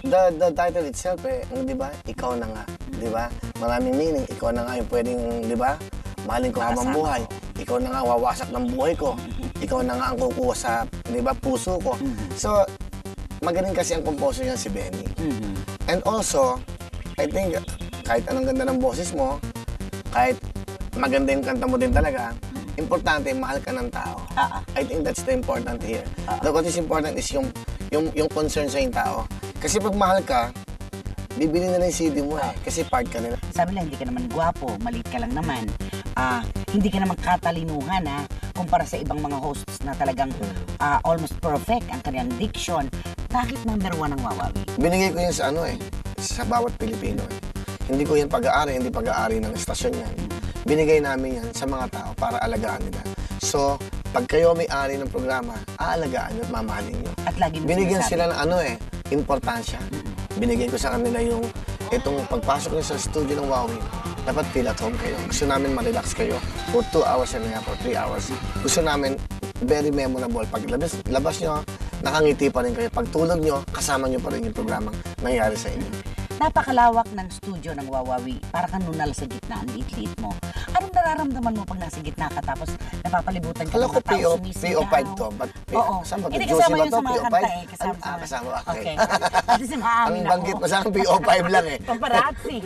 The title itself di ba? Ikaw na nga, di ba? Maraming meaning, ikaw na nga yung pwedeng, di ba? Mahalin ko habang buhay. Ikaw na nga wawasak ng buhay ko. Ikaw na nga ang kukuha sa, di ba, puso ko. So, magaling kasi ang composer niya si Benny. And also, I think, kahit anong ganda ng boses mo, kahit maganda yung kanta mo din talaga, importante, mahal ka ng tao. I think that's the important here. What is important is yung concern sa yung tao. Kasi pag mahal ka, bibili nila yung CD mo kasi part ka nila. Sabi nila, hindi ka naman gwapo, maliit ka lang naman. Hindi ka naman katalinuhan kumpara sa ibang mga hosts na talagang almost perfect ang kanilang diction. Bakit number 1 ang Wawawi? Binigay ko yun sa sa bawat Pilipino. Hindi ko yan pag-aari, hindi pag-aari ng estasyon yan. Binigay namin yan sa mga tao para alagaan nila. So, pag kayo may-ari ng programa, aalagaan nyo at mamahalin nyo. At lagi mo binigyan sinasabi. sila ng importansya. Binigay ko sa kanila itong pagpasok nyo sa studio ng Wawi. Dapat feel at home kayo. Gusto namin ma-relax kayo for 2 hours and a half or 3 hours. Gusto namin very memorable. Pag labas nyo, nakangiti pa rin kayo. Pag tulog nyo, kasama nyo pa rin yung programang nangyari sa inyo. Napakalawak ng studio ng Wawawi. Para kang nunal sa gitna, ang liit-liit mo. Anong nararamdaman mo pag nasa gitna ka tapos napapalibutan ka ng mga tao sumisigaw? PO5 to, but kasama hindi kasama yun sa mga kanta Kasama, okay. Kasi si maamin ang banggit mo sa akin, PO5 lang Paparazzi.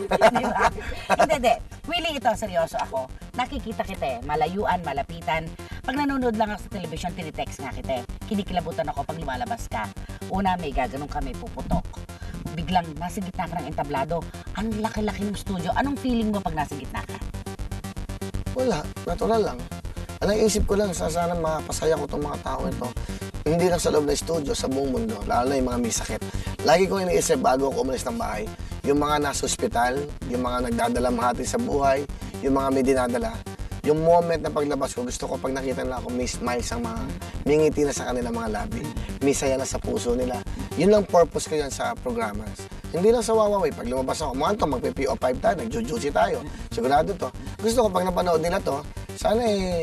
Hindi. Willie, ito, seryoso ako. Nakikita kita malayuan, malapitan. Pag nanonood lang ako sa television, tinitext nga kita Kinikilabutan ako pag lumalabas ka. Una, may gaganong kami, puputok. Biglang nasa gitna ka ng entablado. Ang laki-laki ng studio. Anong feeling mo pag nasa gitna ka? Wala, natural lang. Ang naisip ko lang, sana mapasaya ko itong mga tao ito. Hindi lang sa loob ng studio, sa buong mundo, lalo na yung mga may sakit. Lagi ko iniisip bago ako umalis ng bahay, yung mga nasa ospital, yung mga nagdadala mahati sa buhay, yung mga may dinadala. Yung moment na paglabas ko, gusto ko pag nakita nila ako, may smiles ang mga, may ngiti na sa kanila mga labi, may saya na sa puso nila. Yun lang purpose ko yan sa programas. Hindi lang sa Wawawi, pag lumabas ako, mga ito, magpi-PO5 tayo, nag-jujusi tayo. Sigurado to. Gusto ko pag napanood nila to, sana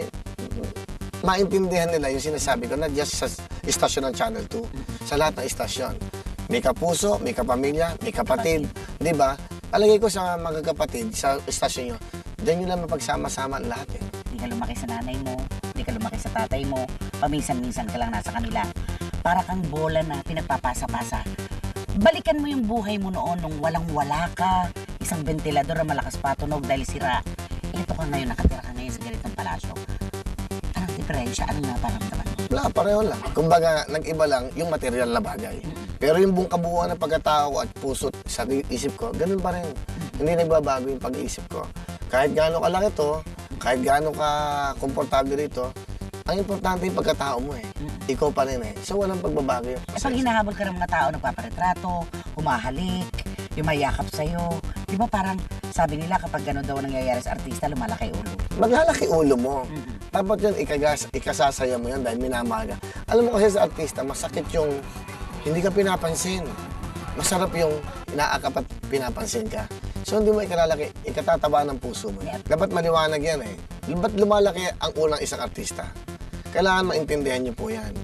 maintindihan nila yung sinasabi ko, not just sa istasyon ng Channel 2, sa lahat ng istasyon. May kapuso, may kapamilya, may kapatid, di ba? Palagay ko sa mga kapatid, sa istasyon nyo, diyan nyo lang mapagsama-sama ang lahat Hindi ka lumaki sa nanay mo, hindi ka lumaki sa tatay mo, paminsan-minsan ka lang nasa kanila. Para kang bola na pinagpapasa-pasa. Balikan mo yung buhay mo noon nung walang-wala ka, isang ventilador na malakas patunog dahil sira. Ito ka ngayon, nakatira ka ngayon sa ganitong palasyo. Anong diferensya? Anong naparamdaman mo? Wala, pareho lang. Kumbaga, nag-iba lang yung material na bagay. Pero yung buong kabuuan ng pagkatao at puso sa isip ko, ganun pa rin. Hindi nagbabago yung pag-iisip ko. Kahit gaano kalaki to, kahit gaano ka komportable rito, ang importante yung pagkatao mo Ikaw pa rin So, walang pagbabago yun. Pag hinahabol ka ng mga tao, nagpaparetrato, humahalik, yung mayakap sa'yo, di ba parang sabi nila kapag gano'n daw nangyayari sa artista, lumalaki ulo. Maglalaki ulo mo. Tapos yun, ikasasaya mo yan dahil minamahal ka. Alam mo kasi sa artista, masakit yung hindi ka pinapansin. Masarap yung inaakap at pinapansin ka. So, hindi mo ikalalaki, ikatataba ng puso mo. Dapat maliwanag yan Ba't lumalaki ang unang isang artista? Kailangan maintindihan niyo po yan.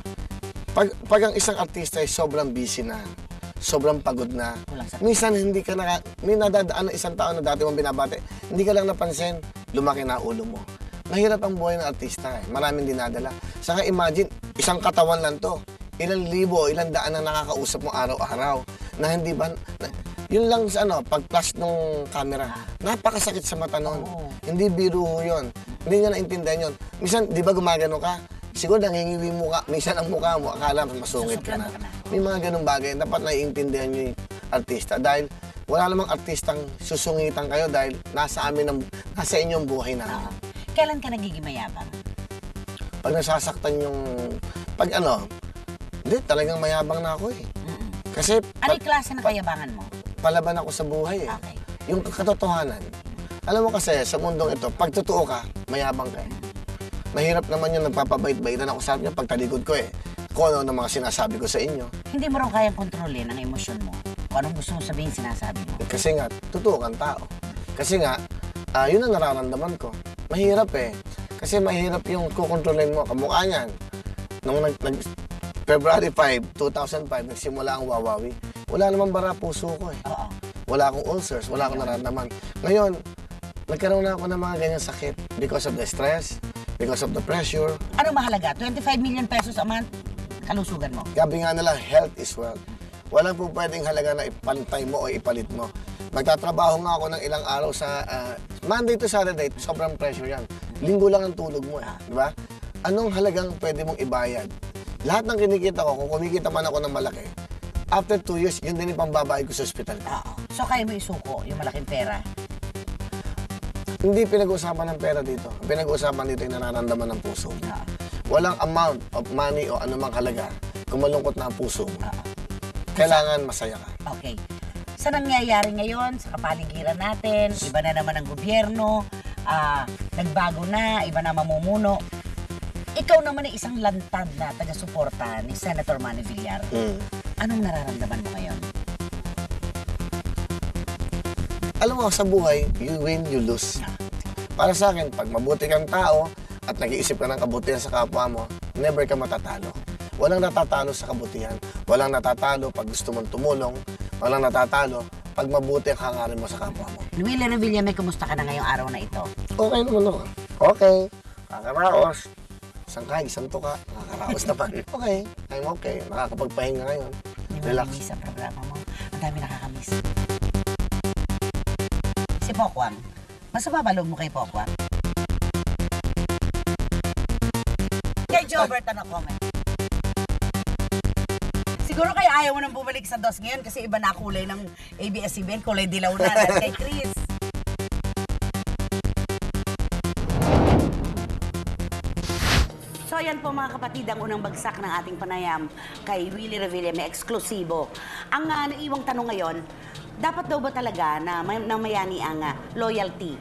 Pag ang isang artista ay sobrang busy na, sobrang pagod na, minsan hindi ka may nadadaan ng isang tao na dati mong binabate, hindi ka lang napansin, lumaki na ulo mo. Mahirap ang buhay ng artista Maraming dinadala. Saka imagine, isang katawan lang to. Ilang libo, ilang daan na nakakausap mo araw-araw. Na hindi ba, yun lang sa pag-flash ng camera, napakasakit sa mata nun. Hindi biro yun. Hindi niya naintindihan yun. Minsan, di ba gumagano ka? Siguro nangingiwi mo ka, minsan ang mukha mo, akala masungit ka na. May mga ganung bagay, dapat naiintindihan nyo yung artista. Dahil wala namang artistang susungitan kayo dahil nasa inyong buhay na. Kailan ka nagiging mayabang? Pag nasasaktan yung, hindi, talagang mayabang na ako Kasi, ano yung klase ng kayabangan mo? Palaban ako sa buhay Okay. Yung katotohanan. Alam mo kasi, sa mundong ito, pag totoo ka, mayabang ka Mahirap naman yung nagpapabait-baitan ako sa akin pagtalikod ko Kung ano ng mga sinasabi ko sa inyo. Hindi mo rin kayang kontrolin ang emosyon mo. Kung anong gusto mo sabihin, sinasabi mo. Kasi nga, totoo kang tao. Kasi nga, yun ang nararamdaman ko. Mahirap Kasi mahirap yung kukontrolin mo. Kamukha niyan. Nung February 5, 2005, nagsimula ang Wawawi. wala namang bara puso ko eh. Oo. Wala akong ulcers, wala akong nararamdaman. Ngayon, nagkaroon na ako ng mga ganyang sakit because of the stress, because of the pressure. Ano mahalaga? 25 million pesos a month? Kalusugan mo. Gabi nga nila, health is wealth. Walang po pwedeng halaga na ipantay mo o ipalit mo. Nagtatrabaho nga ako ng ilang araw sa Monday to Saturday, sobrang pressure yan. Linggo lang ang tulog mo, di ba? Anong halagang pwede mong ibayad? Lahat ng kinikita ko, kung kumikita man ako ng malaki, after 2 years, yun din yung pambabayad ko sa ospital ko. Oo. So kaya mo isuko yung malaking pera? Hindi pinag-uusapan ng pera dito. Ang pinag-uusapan dito yung nararamdaman ng puso mo. Walang amount of money o anumang halaga kung malungkot na ang puso mo. Kailangan masaya ka. Okay. Sa nangyayari ngayon, sa kapaligiran natin, iba na naman ang gobyerno, nagbago na, iba na mamumuno. Ikaw naman ay isang lantad na taga-suporta ni Senator Manny Villar. Anong nararamdaman mo ngayon? Alam mo, sa buhay, you win, you lose. Para sa akin, pag mabuti kang tao at nag-iisip ka ng kabutihan sa kapwa mo, never ka matatalo. Walang natatalo sa kabutihan. Walang natatalo pag gusto mong tumulong. Walang natatalo pag mabuti ang hangarin mo sa kapwa mo. Willie Revilla, may kumusta ka na ngayong araw na ito? Okay naman ako. Okay. Kakaraos. Isang kahig, isang tuka. Nakakaraos naman. Okay. I'm okay. Nakakapagpahinga ngayon. Hindi mo Relax. namiss ang programa mo. Ang dami nakakamiss. Si Pokwang. Masama ba loob mo kay Pokwang? Kay Jobert, ano comment? Siguro kaya ayaw mo nang bumalik sa DOS ngayon kasi iba na kulay ng ABS-CBN, kulay dilaw na. Kay Chris. So yan po mga kapatid, ang unang bagsak ng ating panayam kay Willie Revilla, may eksklusibo. Ang naiwang tanong ngayon, dapat daw ba talaga na mayani ang loyalty?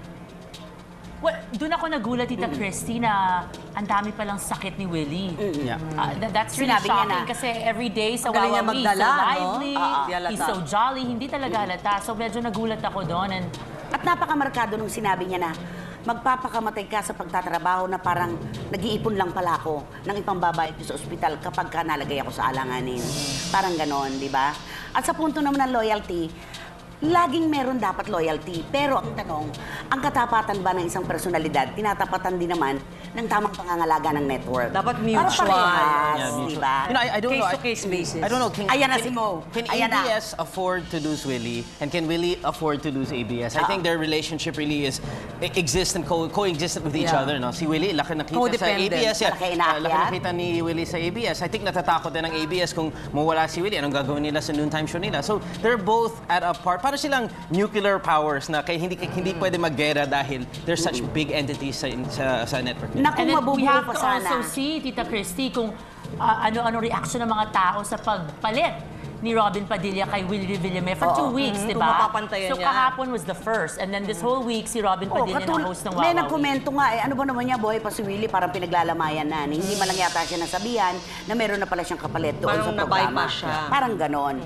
Well, doon ako nagulat, Tita Christy, na ang dami palang sakit ni Willie. Yeah. That's really Sinabi niya shocking na. kasi every day sa Magaling niya Wawa he's so magdala, no? lively, Di halata. he's so jolly, hindi talaga halata. So medyo nagulat ako doon. And At napakamarkado nung sinabi niya na magpapakamatay ka sa pagtatrabaho na parang nag-iipon lang pala ako ng ipambabayad ko sa ospital kapag ka nalagay ako sa alanganin. Parang ganon, di ba? At sa punto naman ng loyalty, laging meron dapat loyalty. Pero ang tanong, ang katapatan ba ng isang personalidad, tinatapatan din naman ng tamang pangangalaga ng network? Dapat Para mutual. parehas, Yeah, mutual. di ba? You know, I don't know. Case-to-case basis. I don't know. Ayan na si Mo. Can Ayan na. ABS afford to lose Willie? And can Willie afford to lose ABS? I think their relationship really is exist and coexist with each Yeah. other. No? Si Willie, laki nakita sa Codependent. ABS. Malaki inaakyat. Laki nakita ni Willie sa ABS. I think natatakot din ng ABS kung mawala si Willie. Anong gagawin nila sa noontime show nila? So they're both at a part. Para silang nuclear powers na kaya hindi pwede maggera dahil they're such big entities sa network nila. Na kung then we mabubuo have pa to sana. also see, Tita Christy, kung ano-ano reaction ng mga tao sa pagpalit ni Robin Padilla kay Willie Revilla for 2 weeks, di Kung ba? mapapantayan So niya. kahapon was the first, and then this whole week si Robin Padilla na host ng May Wawa Week. nagkomento nga ano ba naman niya, buhay pa si Willie, parang pinaglalamayan na. Hindi man lang yata siya nasabihan na meron na pala siyang kapalit doon Parang sa programa. na-bypass siya. Parang ganon.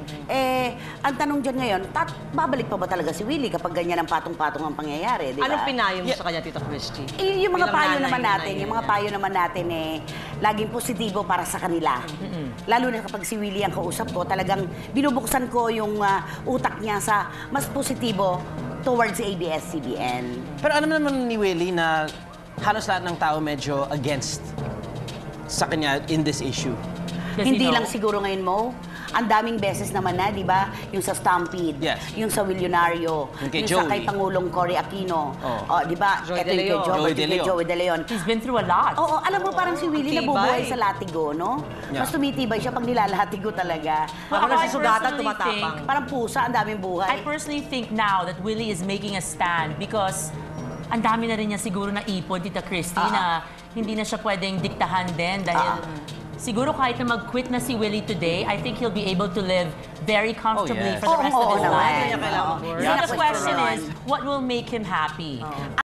Ang tanong dyan ngayon, babalik pa ba talaga si Willie kapag ganyan ang patong-patong ang pangyayari, di ba? Anong pinayo mo sa kanya, Tita Christy? Yung mga Bilang payo nanay, naman natin, nanay yung mga niya. payo naman natin laging positibo para sa kanila. Lalo na kapag si Willie ang kausap ko, talagang binubuksan ko yung utak niya sa mas positibo towards ABS-CBN. Pero alam naman ni Willie na halos lahat ng tao medyo against sa kanya in this issue. Does he Hindi know? lang siguro ngayon mo. Ang daming beses naman na, di ba? Yung sa Stampede, Yes. yung sa Willionario, Yung kay sa kay Joey. Pangulong Cory Aquino. Oh. Di ba? Joey Ito yung De kay Leon. Joey De Leon. Joey De Leon. He's been through a lot. Oo, alam mo parang si Willie Tibay. nabubuhay sa latigo, no? Yeah. Mas tumitibay siya pag nilalatigo talaga. Ako na si I Sugatan, personally tumatapang. think- Parang pusa, ang daming buhay. I personally think now that Willie is making a stand because ang dami na rin niya siguro na ipon, Tita Christy, na hindi na siya pwedeng diktahan din dahil siguro kahit na mag-quit na si Willie today, I think he'll be able to live very comfortably yes. for the rest of his naman. life. Kaya kailangan So Yan the ang question question. is, what will make him happy?